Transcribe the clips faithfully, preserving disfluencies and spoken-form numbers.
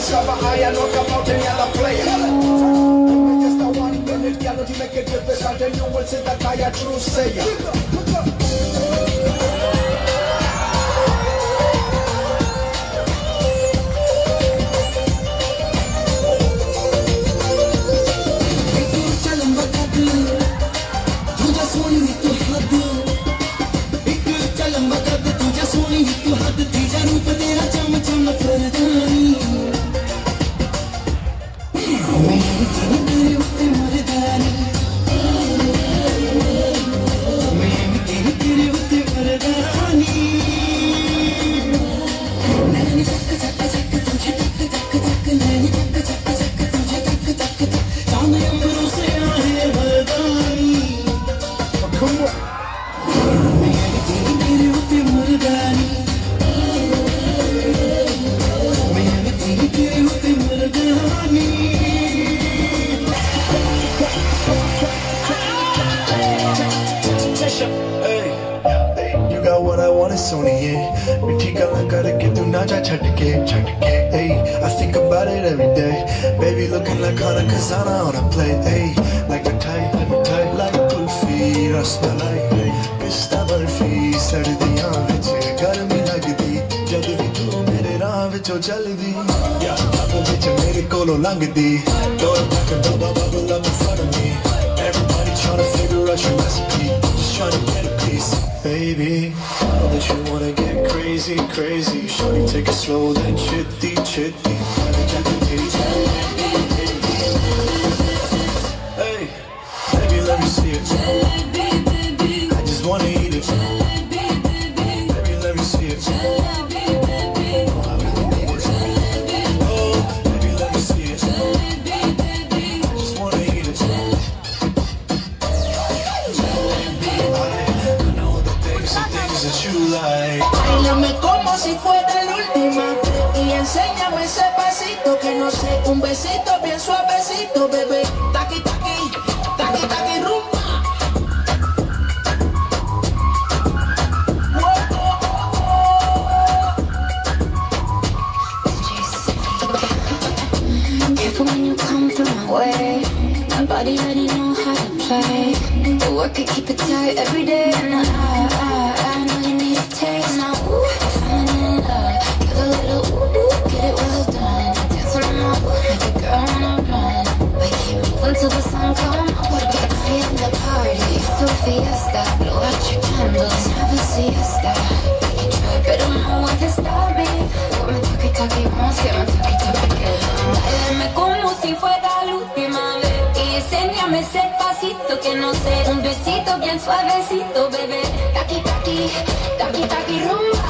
discover I am not about any other player. Just a one minute, girl, don't you make it difficult, and you will see that I am true sayer. I think about it every day. Baby looking like Hana Kazana on a plate. Ay, like a tight, like a tight, like kulfi, rasmalai, pista barfi, sardiyan vich garmi lagdi, jad vi tu mere raah vichon chaldi, ya ab vich mere kolo langdi, door back and bubble bubble up in front of me. Everybody trying to figure out your recipe, just trying to get a piece. Baby, I know that you wanna get crazy, crazy. Shorty, take it slow, then chitty, chitty. Hey, baby, let me see it. I just wanna eat it. Baby, let me see it. Oh, baby, let me see it. I just wanna eat it. I know the things, the things that you like. Bailame como si fuera la última y enséñame ese pasito que no sé, un besito bien suavecito, bebé. Taqui taqui, taqui taqui rumba. Careful when you come through my way. My body already know how to play. The work it, keep it tight every day, and I, I, I know you need a taste now. Ooh, falling in love. Give a little ooh, ooh, get it well done. Dance on my ooh, make a girl wanna run. We keep moving till the sun come up. Porque I am the party, it's a fiesta. Blow out your candles, have a siesta. You can try, but no one can stop me. Got me talkie talkie, won't get my talkie talkie. Báilame como si fuera la última vez y enséñame ese pasito que no sé, un besito bien suavecito, bebé. Taqui taqui, taqui taqui rumba.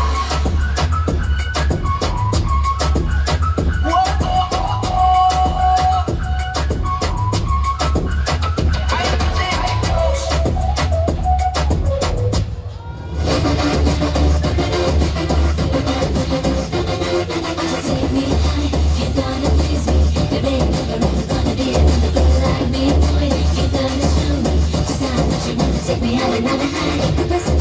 Take me out another high.